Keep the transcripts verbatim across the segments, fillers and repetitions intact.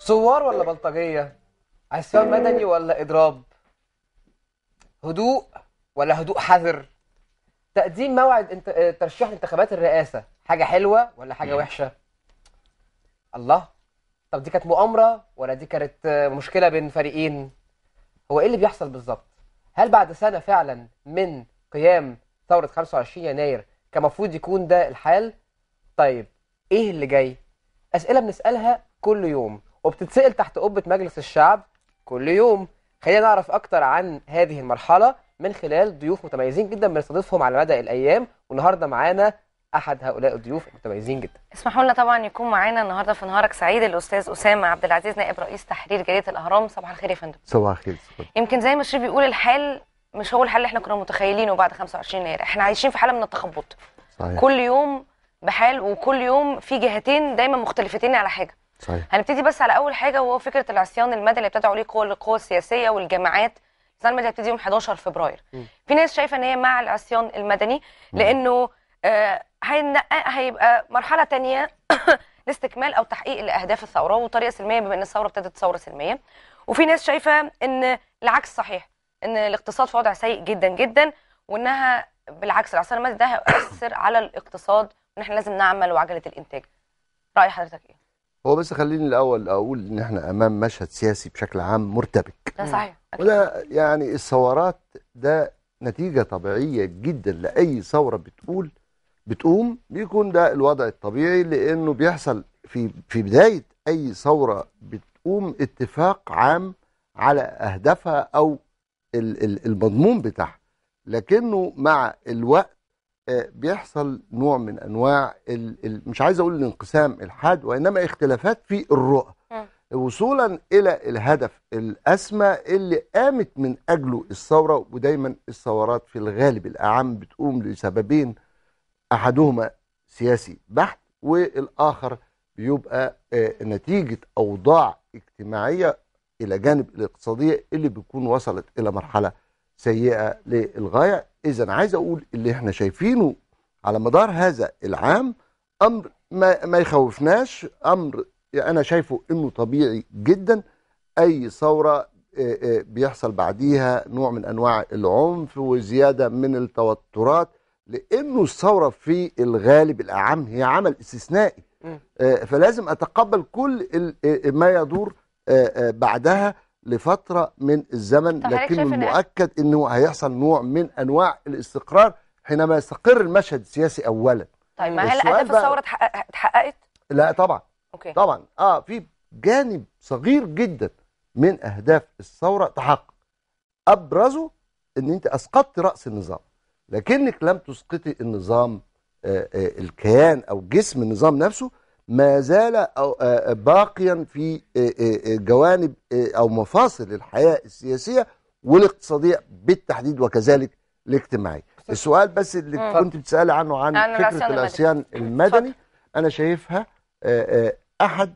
ثوار ولا بلطجية؟ عصيان مدني ولا إضراب؟ هدوء ولا هدوء حذر؟ تقديم موعد انت... آه، ترشيح انتخابات الرئاسة حاجة حلوة ولا حاجة وحشة؟ الله. طب دي كانت مؤامرة ولا دي كانت آه، مشكلة بين فريقين؟ هو ايه اللي بيحصل بالظبط؟ هل بعد سنة فعلا من قيام ثورة خمسة وعشرين يناير كان المفروض يكون ده الحال؟ طيب ايه اللي جاي؟ أسئلة بنسألها كل يوم وبتتسأل تحت قبة مجلس الشعب كل يوم. خلينا نعرف أكتر عن هذه المرحلة من خلال ضيوف متميزين جدا بنستضيفهم على مدى الأيام، والنهاردة معانا أحد هؤلاء الضيوف المتميزين جدا. اسمحوا لنا طبعا يكون معانا النهارده في نهارك سعيد الاستاذ اسامه عبد العزيز نائب رئيس تحرير جريده الاهرام. صباح الخير يا فندم. صباح الخير. يمكن زي ما شريف بيقول الحال مش هو الحال اللي احنا كنا متخيلينه بعد خمسة وعشرين يناير، احنا عايشين في حاله من التخبط. صحيح. كل يوم بحال وكل يوم في جهتين دايما مختلفتين على حاجه. صحيح. هنبتدي بس على اول حاجه وهو فكره العصيان المدني اللي ابتدعوا عليه قوى القوى السياسيه والجماعات. العصيان المدني هيبتدي يوم حداشر فبراير. م. في ناس شايفه ان هي مع العصيان المدني لانه آه هيبقى مرحله ثانيه لاستكمال او تحقيق لاهداف الثوره وطريقه سلميه بما ان الثوره ابتدت ثوره سلميه. وفي ناس شايفه ان العكس صحيح، ان الاقتصاد في وضع سيء جدا جدا وانها بالعكس العصيان المدني ده هيؤثر على الاقتصاد وان احنا لازم نعمل وعجله الانتاج. راي حضرتك ايه؟ هو بس خليني الاول اقول ان احنا امام مشهد سياسي بشكل عام مرتبك. ده صحيح. وده يعني الثورات ده نتيجه طبيعيه جدا لاي ثوره بتقول بتقوم، بيكون ده الوضع الطبيعي، لانه بيحصل في في بدايه اي ثوره بتقوم اتفاق عام على اهدافها او المضمون بتاعها، لكنه مع الوقت بيحصل نوع من انواع مش عايز اقول الانقسام الحاد، وانما اختلافات في الرؤى وصولا الى الهدف الاسمى اللي قامت من اجله الثوره. ودايما الثورات في الغالب الاعم بتقوم لسببين، احدهما سياسي بحت والاخر بيبقى نتيجه اوضاع اجتماعيه الى جانب الاقتصاديه اللي بتكون وصلت الى مرحله سيئه للغايه. اذا عايز اقول اللي احنا شايفينه على مدار هذا العام امر ما, ما يخوفناش، امر انا شايفه انه طبيعي جدا. اي ثوره بيحصل بعديها نوع من انواع العنف وزياده من التوترات، لانه الثوره في الغالب الاعم هي عمل استثنائي، فلازم اتقبل كل ما يدور بعدها لفتره من الزمن، لكن المؤكد انه هيحصل نوع من انواع الاستقرار حينما يستقر المشهد السياسي اولا. طيب ما هل اهداف الثوره اتحققت؟ لا طبعا. أوكي. طبعا اه في جانب صغير جدا من اهداف الثوره تحقق، ابرزه ان انت اسقطت راس النظام، لكنك لم تسقطي النظام. آآ آآ الكيان او جسم النظام نفسه ما زال باقيا في جوانب او مفاصل الحياه السياسيه والاقتصاديه بالتحديد، وكذلك الاجتماعيه. السؤال بس اللي مم. كنت بتسالي عنه عن عن فكره العصيان المدني، انا شايفها احد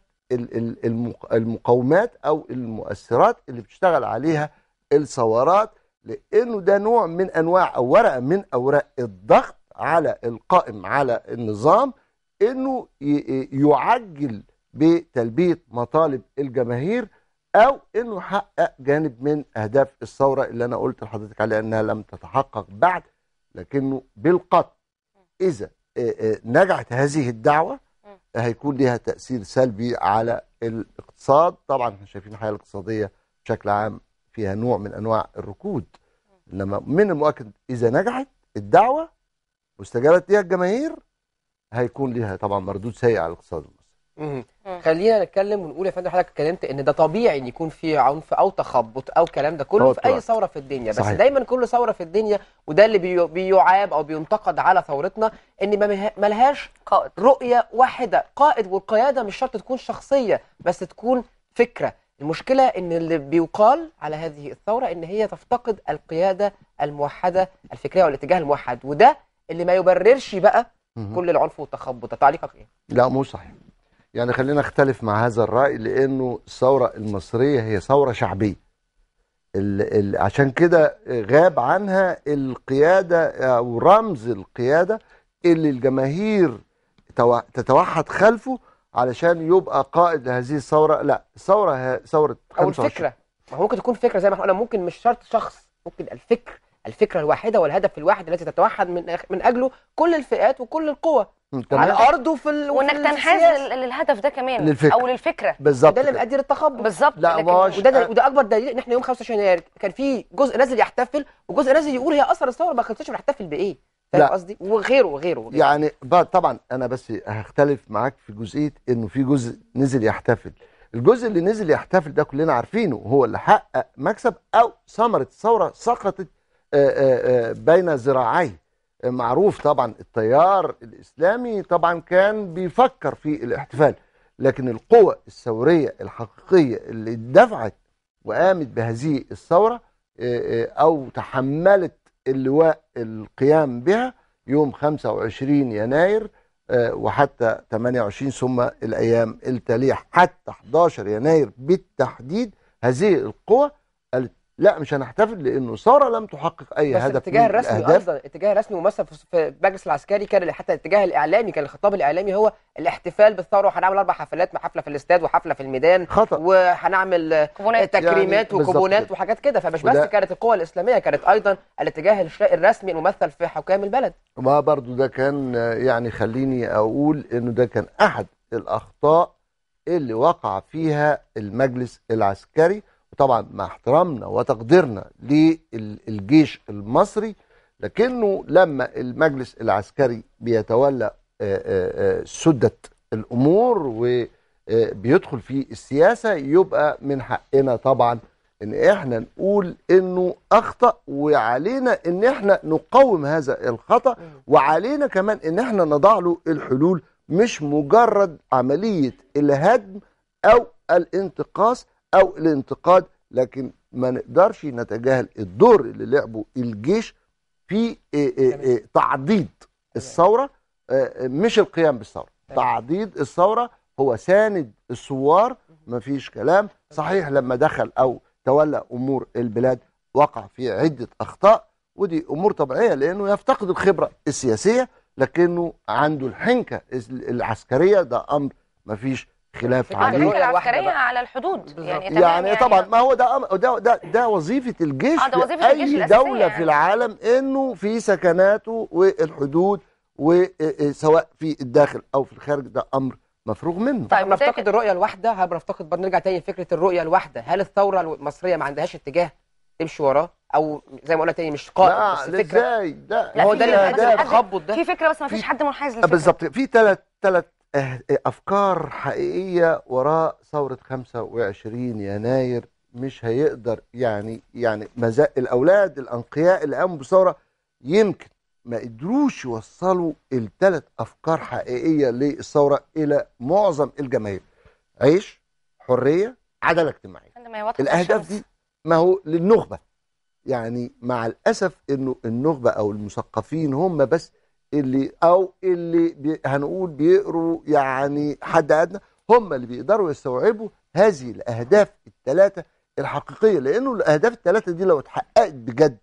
المقومات او المؤثرات اللي بتشتغل عليها الثورات، لانه ده نوع من انواع او ورقه من اوراق الضغط على القائم على النظام انه يعجل بتلبيه مطالب الجماهير او انه يحقق جانب من اهداف الثوره اللي انا قلت لحضرتك عليها انها لم تتحقق بعد، لكنه بالقطع اذا نجحت هذه الدعوه هيكون لها تاثير سلبي على الاقتصاد. طبعا احنا شايفين الحياه الاقتصاديه بشكل عام فيها نوع من انواع الركود، انما من المؤكد اذا نجحت الدعوه واستجابت لها الجماهير هيكون لها طبعا مردود سيء على الاقتصاد المصري. امم خلينا نتكلم ونقول يا فندم حضرتك اتكلمت ان ده طبيعي ان يكون في عنف او تخبط او الكلام ده كله في اي ثوره في الدنيا، بس صحيح. دايما كل ثوره في الدنيا وده اللي بي... بيعاب او بينتقد على ثورتنا ان ما لهاش قائد، رؤيه واحده. قائد والقياده مش شرط تكون شخصيه بس تكون فكره. المشكله ان اللي بيقال على هذه الثوره ان هي تفتقد القياده الموحده الفكريه والاتجاه الموحد، وده اللي ما يبررش بقى مم. كل العنف والتخبط. تعليقك ايه؟ لا مو صحيح، يعني خلينا نختلف مع هذا الرأي، لأنه الثورة المصرية هي ثورة شعبية، ال ال عشان كده غاب عنها القيادة أو رمز القيادة اللي الجماهير تتوحد خلفه علشان يبقى قائد لهذه الثوره. لا، الثوره ه- ثوره او خمسة وعشرين. الفكره، ما هو ممكن تكون فكره زي ما احنا قلنا، ممكن مش شرط شخص، ممكن الفكر، الفكره الواحده والهدف الواحد الذي تتوحد من من اجله كل الفئات وكل القوى تمام. على الارض وفي ال... وفي وانك تنحاز السياسة. لل- للهدف ده كمان للفكرة. او للفكره. بالظبط ده اللي كده. بيؤدي للتخبط. بالظبط. لا، لكن ما هوش- وده ده وده اكبر دليل ان احنا يوم خمسة وعشرين يناير كان في جزء نازل يحتفل وجزء نازل يقول هي اثر الثوره ما خلصتش، بنحتفل بايه؟ فاهم لا. قصدي؟ وغيره وغيره وغيره. يعني بقى طبعا انا بس هختلف معاك في جزئيه انه في جزء نزل يحتفل. الجزء اللي نزل يحتفل ده كلنا عارفينه هو اللي حقق مكسب او ثمره الثوره سقطت آه، آه، آه، بين ذراعيه. آه، معروف طبعا التيار الاسلامي طبعا كان بيفكر في الاحتفال، لكن القوى الثوريه الحقيقيه اللي دفعت وقامت بهذه الثوره آه، آه، او تحملت اللواء القيام بها يوم خمسة وعشرين يناير آه، وحتى ثمانية وعشرين ثم الايام التاليه حتى أحد عشر يناير بالتحديد، هذه القوى قالت لا مش هنحتفل لانه ثوره لم تحقق اي بس هدف الاتجاه من الرسمي الأهداف. ايضا، الاتجاه الرسمي ممثل في في المجلس العسكري، كان حتى الاتجاه الاعلامي، كان الخطاب الاعلامي هو الاحتفال بالثوره، وهنعمل اربع حفلات، حفله في الاستاد وحفله في الميدان، خطأ. وهنعمل كوبونات. تكريمات يعني بالظبط وكوبونات كده. وحاجات كده. فمش وده- بس كانت القوى الاسلاميه، كانت ايضا الاتجاه الش- الرسمي الممثل في حكام البلد. ما برضو ده كان آه، يعني خليني اقول انه ده كان احد الاخطاء اللي وقع فيها المجلس العسكري. وطبعا مع احترامنا وتقديرنا للجيش المصري، لكنه لما المجلس العسكري بيتولى آه، آه، آه، سدة الامور وبيدخل في السياسة، يبقى من حقنا طبعا ان احنا نقول انه اخطأ، وعلينا ان احنا نقوم هذا الخطأ، وعلينا كمان ان احنا نضع له الحلول، مش مجرد عملية الهدم او الانتقاص او الانتقاد. لكن ما نقدرش نتجاهل الدور اللي لعبه الجيش في إيه إيه إيه تعضيد الثورة، آه، مش القيام بالثورة. تعضيد الثورة هو ساند الثوار، مفيش كلام. صحيح لما دخل او تولى امور البلاد وقع في عدة اخطاء، ودي امور طبيعية لانه يفتقد الخبرة السياسية، لكنه عنده الحنكة العسكرية، ده امر مفيش خلاف فكرة عليه. الرؤية الحركه الواحدة العسكريه بقى. على الحدود بالظبط. يعني تمام يعني طبعا ما هو ده أم- ده ده, ده وظيفه الجيش آه، ده في وظيفة الجيش اي الأساسية دوله يعني. في العالم، انه في سكناته والحدود، وسواء في الداخل او في الخارج، ده امر مفروغ منه. طيب، طيب وزي نفتقد كده- الرؤيه الواحده، هل بنفتقد برضه نرجع تاني لفكره الرؤيه الواحده؟ هل الثوره المصريه ما عندهاش اتجاه تمشي وراه، او زي ما قلنا تاني مش قائد لا، بس فكره؟ ازاي ده؟ لا، هو في ده اللي فكرة، بيؤدي بس حد- للتخبط ده. في فكره بس ما فيش في- حد منحاز للفكره. بالظبط، في ثلاث ثلاث افكار حقيقيه وراء ثوره خمسة وعشرين يناير. مش هيقدر يعني يعني مزا... الاولاد الانقياء اللي قاموا بالثوره يمكن ما قدروش يوصلوا الثلاث افكار حقيقيه للثوره الى معظم الجماهير: عيش، حريه، عداله اجتماعيه. عندما هي واضحة الاهداف الشمس. دي ما هو للنخبه، يعني مع الاسف انه النخبه او المثقفين هم بس اللي او اللي بي هنقول بيقروا يعني حد ادنى، هم اللي بيقدروا يستوعبوا هذه الاهداف الثلاثه الحقيقيه. لانه الاهداف الثلاثه دي لو اتحققت بجد،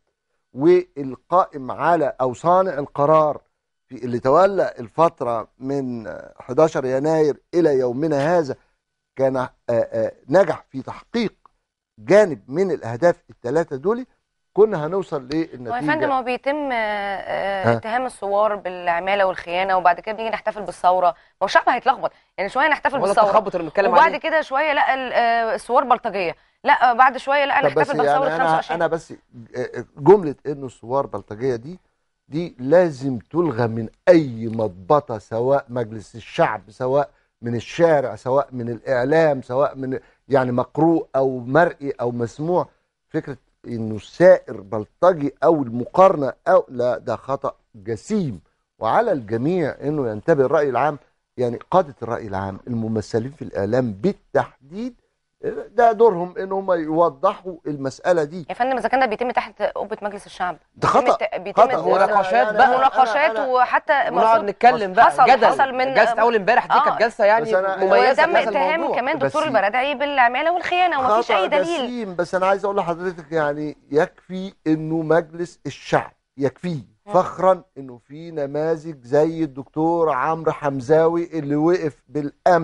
والقائم على او صانع القرار في اللي تولى الفتره من أحد عشر يناير الى يومنا هذا كان آآ آآ نجح في تحقيق جانب من الاهداف الثلاثه دول، كنا هنوصل هو يا للنتيجه. فندم هو بيتم آه، آه، ها. اتهام الثوار بالعماله والخيانه، وبعد كده بنيجي نحتفل بالثوره. ما هو الشعب هيتلخبط يعني، شويه نحتفل هو ده بالثوره التخبط اللي بنتكلم وبعد عليه. كده شويه لا ال- آه، الثوار بلطجيه، لا آه، بعد شويه لا طب بس نحتفل بثوره يعني خمسة انا وعشرين. انا بس جمله انه الثوار بلطجيه دي دي لازم تلغى من اي مضبطه، سواء مجلس الشعب، سواء من الشارع، سواء من الاعلام، سواء من يعني مقروء او مرئي او مسموع. فكره انه السائر بلطجي او المقارنه او لا، ده خطا جسيم. وعلى الجميع انه ينتبه الراي العام، يعني قاده الراي العام الممثلين في الاعلام بالتحديد، ده دورهم ان هم يوضحوا المساله دي. يا فندم اذا كان ده بيتم تحت قبه مجلس الشعب، ده خطأ. بيتم بيتم خطأ. مناقشات يعني بقى. أنا- مناقشات أنا- أنا- وحتى ونقعد المفروض نتكلم بقى حصل جدل. حصل من جلسه اول امبارح دي آه. كانت جلسه يعني بس أنا- مميزه وتم في هذا اتهام الموضوع. كمان بس- دكتور البرادعي بالعماله والخيانه ومفيش خطأ اي دليل. جسيم. بس انا عايز اقول لحضرتك يعني يكفي انه مجلس الشعب يكفيه فخرا انه في نماذج زي الدكتور عمرو حمزاوي اللي وقف بالامس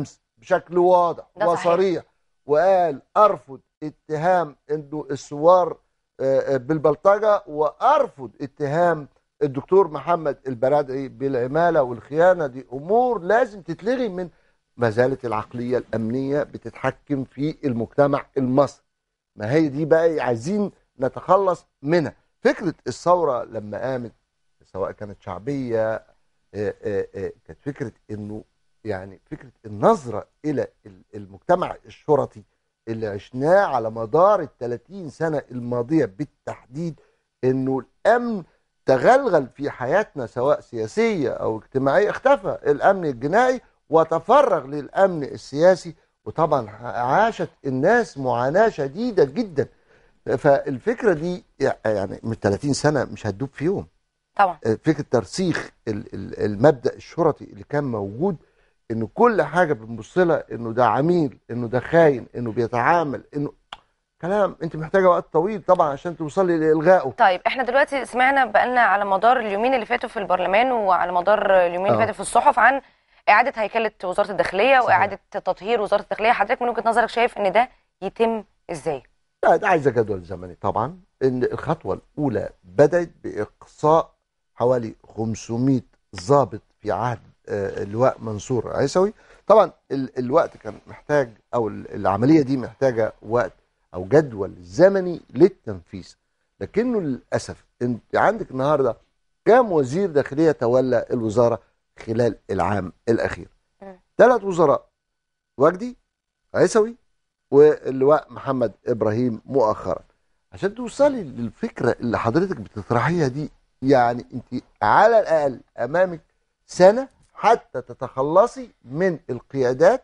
بشكل واضح ده صحيح. وصريح، وقال ارفض اتهام انه الثوار بالبلطجه، وارفض اتهام الدكتور محمد البرادعي بالعماله والخيانه. دي امور لازم تتلغي. من ما زالت العقليه الامنيه بتتحكم في المجتمع المصري، ما هي دي بقى عايزين نتخلص منها. فكره الثوره لما قامت سواء كانت شعبيه كانت فكره انه يعني فكره النظره الى المجتمع الشرطي اللي عشناه على مدار ال ثلاثين سنه الماضيه بالتحديد، انه الامن تغلغل في حياتنا سواء سياسيه او اجتماعيه. اختفى الامن الجنائي وتفرغ للامن السياسي، وطبعا عاشت الناس معاناه شديده جدا. فالفكره دي يعني من ثلاثين سنه مش هتدوب في يوم. طبعا فكره ترسيخ المبدا الشرطي اللي كان موجود، انه كل حاجه بنبص لها انه ده عميل، انه ده خاين، انه بيتعامل، انه كلام انت محتاجه وقت طويل طبعا عشان توصلي لالغائه. طيب احنا دلوقتي سمعنا بقالنا على مدار اليومين اللي فاتوا في البرلمان وعلى مدار اليومين اللي آه. فاتوا في الصحف عن اعاده هيكله وزاره الداخليه صحيح. واعاده تطهير وزاره الداخليه. حضرتك من وجهه نظرك شايف ان ده يتم ازاي؟ لا ده عايزه جدول زمني طبعا. ان الخطوه الاولى بدات باقصاء حوالي خمسمائة ضابط في عهد آه، اللواء منصور عيسوي. طبعا ال الوقت كان محتاج، او العمليه دي محتاجه وقت او جدول زمني للتنفيذ، لكنه للاسف انت عندك النهارده كام وزير داخليه تولى الوزاره خلال العام الاخير؟ ثلاث وزراء، وجدي عيسوي واللواء محمد ابراهيم مؤخرا. عشان توصلي للفكره اللي حضرتك بتطرحيها دي، يعني انت على الاقل امامك سنه حتى تتخلصي من القيادات.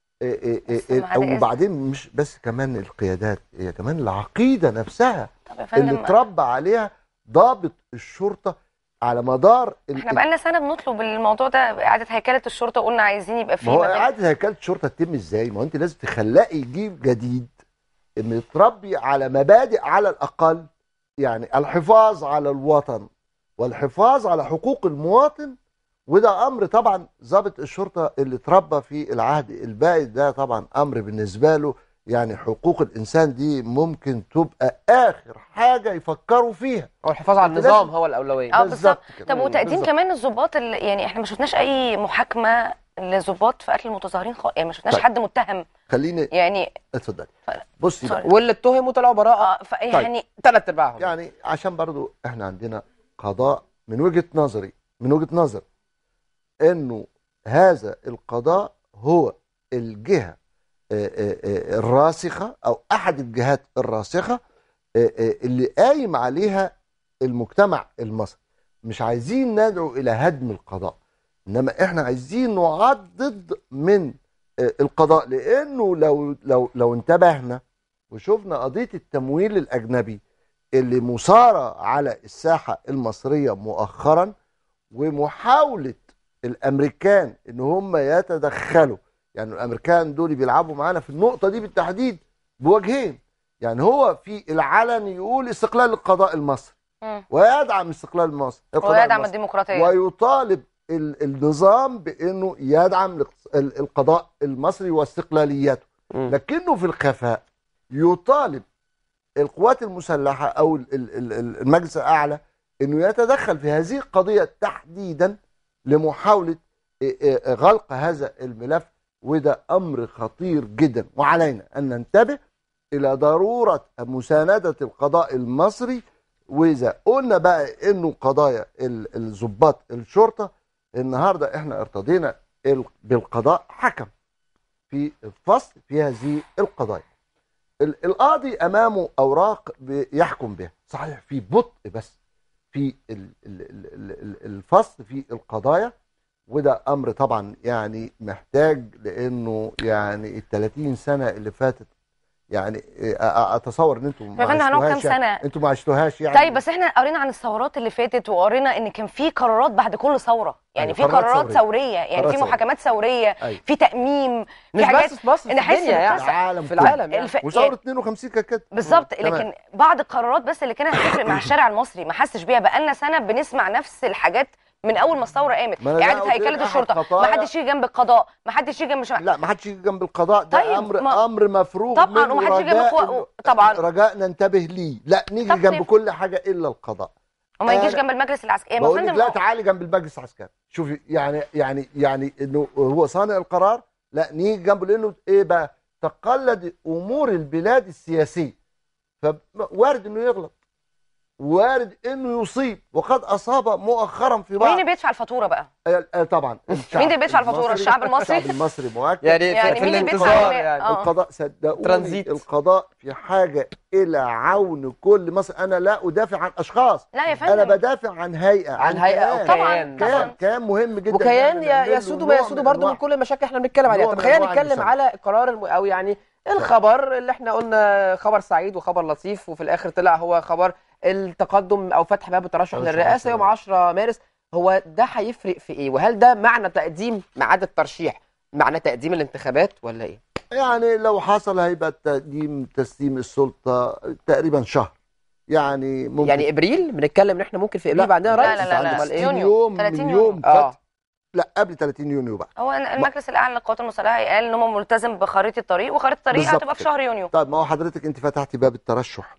وبعدين مش بس كمان القيادات، هي كمان العقيده نفسها اللي اتربى عليها ضابط الشرطه على مدار. احنا بقالنا سنه بنطلب الموضوع ده، اعاده هيكله الشرطه، وقلنا عايزين يبقى فيه. ما هو اعاده هيكله الشرطه تتم ازاي؟ ما هو انت لازم تخلقي جيل جديد متربي على مبادئ على الاقل، يعني الحفاظ على الوطن والحفاظ على حقوق المواطن. وده امر طبعا ضابط الشرطه اللي اتربى في العهد البائد ده طبعا امر بالنسبه له، يعني حقوق الانسان دي ممكن تبقى اخر حاجه يفكروا فيها. هو الحفاظ على النظام هو الاولويه. اه بالظبط. طب وتقديم كمان الضباط، يعني احنا ما شفناش اي محاكمه لضباط في قتل المتظاهرين خالص، يعني ما شفناش طيب. حد متهم. خليني يعني اتفضلي. بصي بقى، واللي اتهموا طلعوا براءه. اه يعني ثلاث ارباعهم. يعني عشان برضو احنا عندنا قضاء من وجهه نظري من وجهه نظر انه هذا القضاء هو الجهه الراسخه او احد الجهات الراسخه اللي قايم عليها المجتمع المصري. مش عايزين ندعو الى هدم القضاء، انما احنا عايزين نعضد من القضاء، لانه لو لو لو انتبهنا وشفنا قضيه التمويل الاجنبي اللي مثاره على الساحه المصريه مؤخرا، ومحاوله الامريكان ان هم يتدخلوا. يعني الامريكان دول بيلعبوا معانا في النقطه دي بالتحديد بوجهين. يعني هو في العلن يقول استقلال القضاء المصري ويدعم استقلال مصر ويدعم الديمقراطيه، ويطالب النظام بانه يدعم القضاء المصري واستقلاليته، لكنه في الخفاء يطالب القوات المسلحه او المجلس الاعلى انه يتدخل في هذه القضيه تحديدا لمحاوله غلق هذا الملف. وده امر خطير جدا، وعلينا ان ننتبه الى ضروره مسانده القضاء المصري. واذا قلنا بقى انه قضايا الضباط الشرطه، النهارده احنا ارتضينا بالقضاء حكم في الفصل في هذه القضايا. القاضي امامه اوراق يحكم بها، صحيح في بطء بس في الفصل في القضايا، وده امر طبعا يعني محتاج، لانه يعني ال ثلاثين سنه اللي فاتت يعني اتصور ان انتم ما عشتوهاش سنه انتم ما عشتوهاش يعني. طيب بس احنا قرينا عن الثورات اللي فاتت، وقرينا ان كان في قرارات بعد كل ثوره، يعني أيوة في قرارات ثوريه, ثورية. يعني قرارات في محاكمات ثوريه. أيوة. في تأميم، في مش حاجات بس في مصر، في الدنيا يعني العالم في العالم يعني. الف... وثوره اثنين وخمسين كانت كده بالظبط. لكن بعض القرارات بس اللي كانت هتفرق مع الشارع المصري ما حسش بيها. بقالنا سنه بنسمع نفس الحاجات من اول ما الثوره قامت، ما أنا ده اعاده قلت لك هيكله أحد الشرطه، ما خطايا- حدش يجي جنب القضاء، ما حدش يجي جنب شمال. لا ما حدش يجي جنب القضاء، ده طيب، امر ما- امر مفروغ طبعاً، منه، وما حدش يجي جنب رجاء قوى- طبعاً. رجاء ننتبه ليه، لا نيجي طب جنب ليه؟ كل حاجه الا القضاء. وما يجيش أنا- جنب المجلس العسكري. ما بقول لك فندم لا هو- تعالي جنب المجلس العسكري، شوفي يعني يعني يعني انه هو صانع القرار، لا نيجي جنبه لانه ايه بقى؟ تقلد امور البلاد السياسيه، فوارد انه يغلط، وارد انه يصيب، وقد اصاب مؤخرا في بعض. مين اللي بيدفع الفطوره بقى؟ آه، آه، طبعا الشعب مين اللي بيدفع الفطورة؟ المصري- الشعب المصري؟ الشعب المصري مؤكد. يعني, يعني في, في مين اللي بيدفع الانتظار المال؟ يعني آه. القضاء صدقوني، ترانزيت. القضاء في حاجه الى عون كل مصر. انا لا ادافع عن اشخاص، لا يا انا فندم، بدافع عن هيئه، عن هيئه او كيان. طبعاً، كيان طبعاً. كيان كيان مهم جدا، وكيان إن يا- إحنا نعمل له يسوده ما نوع يسوده من برضه من أنواع. كل المشاكل احنا بنتكلم عليها. نوع طب من خلينا أنواع نتكلم المساواة. على القرار الم... او يعني الخبر اللي احنا قلنا خبر سعيد وخبر لطيف، وفي الاخر طلع هو خبر التقدم او فتح باب الترشح ترشح للرئاسه عشرة يوم عشرة مارس. هو ده هيفرق في ايه؟ وهل ده معنى تقديم ميعاد الترشيح معنى تقديم الانتخابات ولا ايه؟ يعني لو حصل هيبقى تقديم تسليم السلطه تقريبا شهر، يعني ممكن يعني ابريل بنتكلم ان احنا ممكن في ابريل لا، بعدين لا، رئيس؟ لا، لا، لا. امال ايه؟ يونيو. يوم ثلاثين من يونيو. يوم اه فتح. لا قبل ثلاثين يونيو بقى. هو المجلس الاعلى للقوات المسلحه قال ان هو ملتزم بخريطه الطريق، وخريطه الطريق بالظبط هتبقى في كده. شهر يونيو. طيب ما هو حضرتك انت فتحتي باب الترشح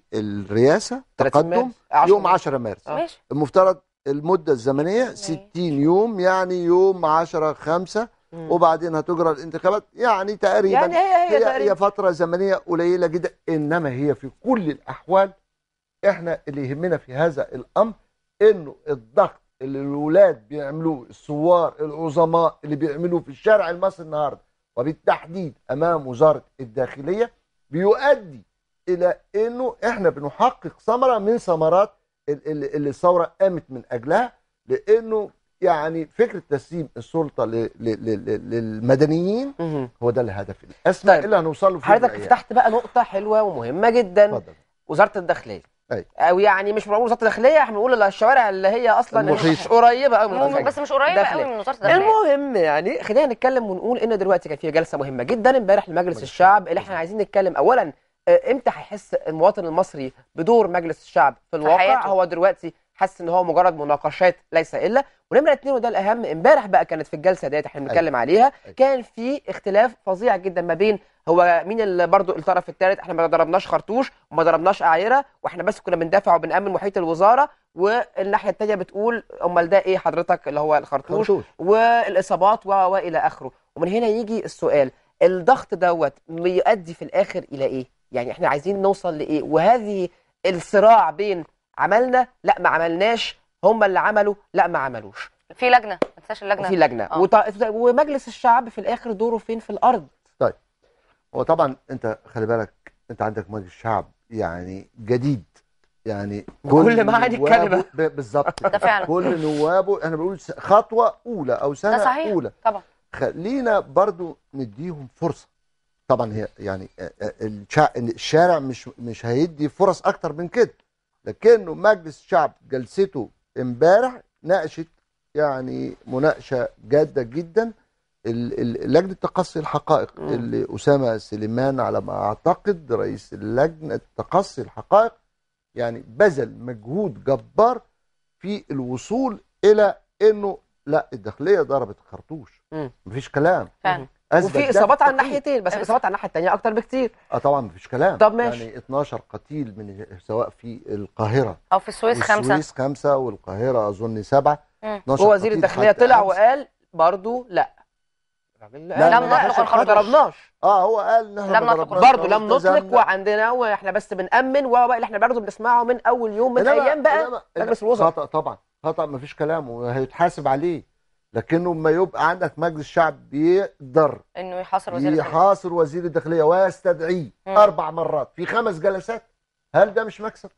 للرئاسه ثلاثين تقدم مارس. عشرة يوم مارس. عشرة مارس. آه. ماشي. المفترض المده الزمنيه ستين يوم، يعني يوم عشرة خمسة، مم. وبعدين هتجرى الانتخابات، يعني تقريبا يعني هي هي هي, تقريبا. هي فتره زمنيه قليله جدا، انما هي في كل الاحوال احنا اللي يهمنا في هذا الامر انه الضغط اللي الولاد بيعملوه، الثوار العظماء اللي بيعملوه في الشارع المصري النهارده، وبالتحديد امام وزاره الداخليه، بيؤدي الى انه احنا بنحقق ثمره من ثمرات ال- ال- اللي الثوره قامت من اجلها، لانه يعني فكره تسليم السلطه ل- ل- ل- للمدنيين مهم. هو ده الهدف الاسمى طيب. اللي هنوصل له في حضرتك الأيام. فتحت بقى نقطه حلوه ومهمه جدا. اتفضل. وزاره الداخليه، أي. او يعني مش بنقول وزاره الداخليه، احنا بنقول الشوارع اللي هي اصلا المحيطة. مش قريبه قوي من مو- الداخلية. بس مش قريبه داخلية. قوي من وزاره الداخليه. المهم يعني خلينا نتكلم ونقول ان دلوقتي كان في جلسه مهمه جدا امبارح لمجلس الشعب، اللي احنا عايزين نتكلم اولا آه، امتى هيحس المواطن المصري بدور مجلس الشعب في الواقع؟ حياته. هو دلوقتي حاسس ان هو مجرد مناقشات ليس الا. ونمره اتنين وده الاهم، امبارح بقى كانت في الجلسه ديت احنا بنتكلم عليها، كان في اختلاف فظيع جدا ما بين هو مين اللي برضه الطرف الثالث. احنا ما ضربناش خرطوش وما ضربناش اعيره، واحنا بس كنا بندافع وبنامن محيط الوزاره، والناحيه الثانيه بتقول امال ده ايه حضرتك اللي هو الخرطوش خرطوش. والاصابات و- والى اخره. ومن هنا يجي السؤال، الضغط دوت بيؤدي في الاخر الى ايه؟ يعني احنا عايزين نوصل لايه؟ وهذه الصراع بين عملنا لا ما عملناش، هم اللي عملوا لا ما عملوش، في لجنه، ما تنساش اللجنه. وفي لجنه آه. وط... ومجلس الشعب في الاخر دوره فين في الارض؟ طيب هو طبعا انت خلي بالك، انت عندك مجلس شعب يعني جديد، يعني بكل معاني نوابه- الكلمة. ب- بالظبط ده فعلا. كل نوابه احنا بنقول س- خطوه اولى او ده سنه صحيح اولى. طبعا. خلينا برضو نديهم فرصه. طبعا هي يعني آه، آه، الشع- الشارع مش مش هيدي فرص اكتر من كده، لكنه مجلس الشعب جلسته امبارح ناقشت يعني مناقشه جاده جدا ال- ال- لجنه تقصي الحقائق مم. اللي اسامه سليمان على ما اعتقد رئيس لجنه تقصي الحقائق يعني بذل مجهود جبار في الوصول الى انه لا الداخليه ضربت خرطوش، مم. مفيش كلام. فعلا. أثبت وفي ده اصابات على بالتقرير. الناحيتين، بس الاصابات على الناحيه الثانيه اكتر بكتير. اه طبعا مفيش كلام. طب ماشي. يعني اتناشر قتيل من سواء في القاهره او في السويس خمسه. والسويس خمسه والقاهره اظن سبعه. مم. اتناشر ووزير قتيل الداخليه حتى طلع أمس. وقال برضه لا. الراجل لا، قال لم لا، نطلق احنا ما ضربناش. اه هو قال ان احنا لم ما نطلق ضربناش برضه لم والتزمنا. نطلق وعندنا واحنا بس بنأمن وهو بقى اللي احنا برضه بنسمعه من اول يوم من إنما- ايام بقى إنما- مجلس الوزراء. خطأ طبعا، خطأ مفيش كلام وهيتحاسب عليه، لكنه ما يبقى عندك مجلس شعب بيقدر انه يحاصر وزير الداخليه. يحاصر وزير الداخليه ويستدعيه مم. اربع مرات في خمس جلسات، هل ده مش مكسب؟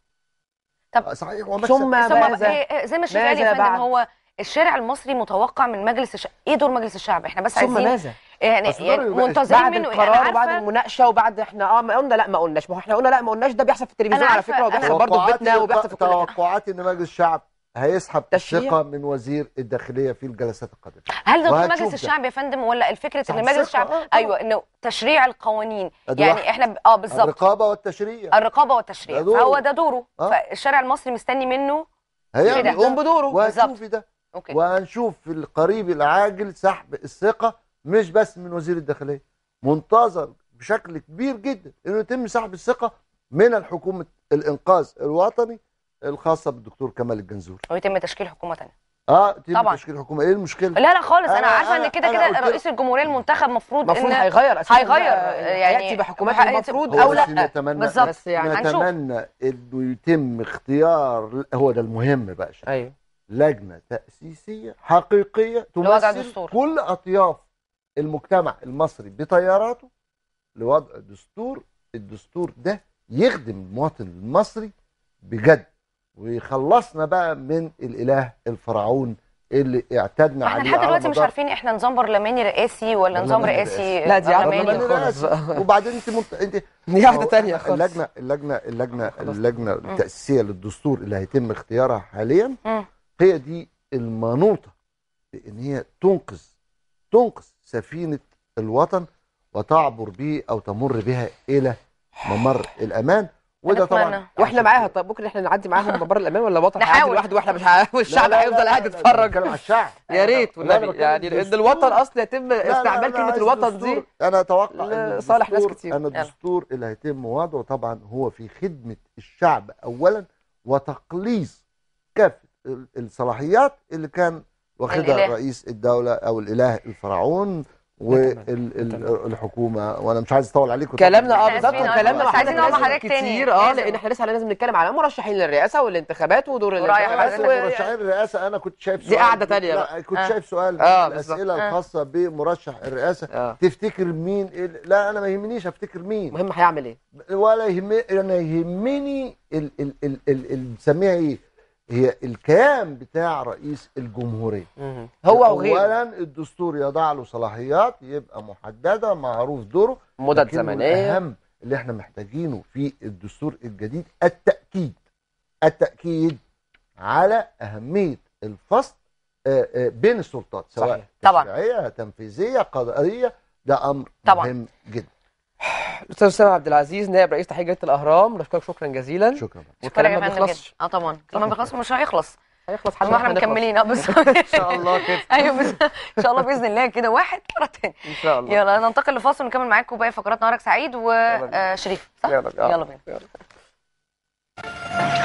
طب صحيح هو مكسب. ثم ثم ماذا؟ إيه- زي ما الشيخ قال يا ماذا فندم، بعد؟ هو الشارع المصري متوقع من مجلس الشعب ايه دور مجلس الشعب؟ احنا بس ثم عايزين ماذا؟ يعني, أصل يعني دور يبقى منتظرين بعد منه إيه؟ أنا القرار وبعد عارفة- المناقشه وبعد احنا اه ما قلنا لا ما قلناش، ما هو احنا قلنا لا ما قلناش، ده بيحصل في التلفزيون أنا على عارفة- فكره وبيحصل أنا- برضه في بيتنا توقعاتي- وبيحصل في كل حته. توقعاتي ان مجلس الشعب هيسحب تشريع؟ الثقه من وزير الداخليه في الجلسات القادمه. هل ده دور وهتشوف مجلس ده. الشعب يا فندم، ولا الفكره صح، ان مجلس الثقة، الشعب آه، طبعا. ايوه انه تشريع القوانين؟ أدي يعني واحد. احنا ب... اه بالظبط الرقابه والتشريع الرقابه والتشريع، ده دوره. فهو ده دوره. آه. فالشارع المصري مستني منه هيعمل كده. يقوم بدوره. وهتشوفي ده اوكي. وهنشوف في القريب العاجل سحب الثقه مش بس من وزير الداخليه، منتظر بشكل كبير جدا انه يتم سحب الثقه من الحكومه الانقاذ الوطني الخاصه بالدكتور كمال الجنزوري. ويتم تشكيل حكومه ثانيه. اه يتم طبعا. تشكيل حكومه، ايه المشكله؟ لا لا خالص، انا, أنا- عارفه ان أنا- كده أنا كده قلت- رئيس الجمهوريه المنتخب المفروض المفروض ان هيغير اساسا هيغير يعني يعني ياتي بحكومات هي- المفروض هو او بس لا. نتمنى بالظبط. بس يعني هنشوف. نتمنى انه يتم اختيار، هو ده المهم بقى، ايوه لجنه تاسيسيه حقيقيه لوضع تمثل دستور. كل اطياف المجتمع المصري بتياراته لوضع دستور. الدستور ده يخدم المواطن المصري بجد ويخلصنا بقى من الاله الفرعون اللي اعتدنا احنا عليه لحد على دلوقتي مش مدار- عارفين احنا نظام برلماني رئاسي ولا نظام برلماني رئاسي لا، دي عارفة برلماني. برلماني برلماني خالص. رئاسي. وبعدين انت منت... انت دي واحده هو تانية إحنا خالص. اللجنه اللجنه اللجنه اللجنه التاسيسيه للدستور اللي هيتم اختيارها حاليا مم. هي دي المنوطه بان هي تنقذ تنقذ سفينه الوطن وتعبر به او تمر بها الى ممر الامان. وده طبعا نتمنى. واحنا معاها. طب ممكن احنا نعدي معاهم ممر الامان ولا الوطن نحاول. هيعدي لوحده واحنا مش ه... والشعب هيفضل قاعد يتفرج؟ بتكلم على الشعب. يا ريت لا، أنا والنبي بتكلم يعني لان الدستور. الوطن اصلا يتم لا، لا، استعمال أنا كلمه عايز الوطن دستور. دي انا اتوقع ان لصالح ناس الدستور- كتير. ان يلا. الدستور اللي هيتم وضعه طبعا هو في خدمه الشعب اولا وتقليص كافه ال- الصلاحيات اللي كان واخدها الإله. رئيس الدوله او الاله الفرعون والحكومه. وانا مش عايز اطول عليكم طبعاً. كلامنا اه إحنا بالظبط آسفين، وكلامنا بس مع عايزين حضرتك نقف مع لازم حضرتك تاني. كتير اه لازم. لان احنا لسه لازم نتكلم على مرشحين للرئاسه والانتخابات ودور ورايح الانتخابات حضرتك و- مرشحين الرئاسه انا كنت شايف دي سؤال قاعدة تانية لا بقى. كنت آه. شايف سؤال من آه، الاسئله بالظبط. آه. الخاصه بمرشح الرئاسه. اه تفتكر مين ال- لا انا ما يهمنيش افتكر مين المهم هيعمل ايه؟ ولا يهم انا يهمني ال ال ال ال ال بنسميها ايه هي الكيان بتاع رئيس الجمهوريه. هو وغيره اولا الدستور يضع له صلاحيات يبقى محدده معروف دوره. مدد لكنه زمنيه. الاهم اللي احنا محتاجينه في الدستور الجديد التاكيد التاكيد على اهميه الفصل آه، آه، بين السلطات سواء صحيح. طبعا. تشريعيه تنفيذيه قضائيه. ده امر طبعا. مهم جدا. الاستاذ اسامه عبد العزيز نائب رئيس تحرير جريده الاهرام بشكرك شكرا جزيلا. شكرا. والكلام ما شكرا جدا. بيخلصش. اه طبعا الكلام ما بيخلصش مش هيخلص. هيخلص طب ما احنا هنخلص. مكملين اه بس ان شاء الله كده ايوه بس ان شاء الله باذن الله كده واحد مره تاني. ان شاء الله. يلا ننتقل لفاصل ونكمل معاكم باقي فقرات نهارك سعيد وشريف صح؟ يلا يلا بينا. يلا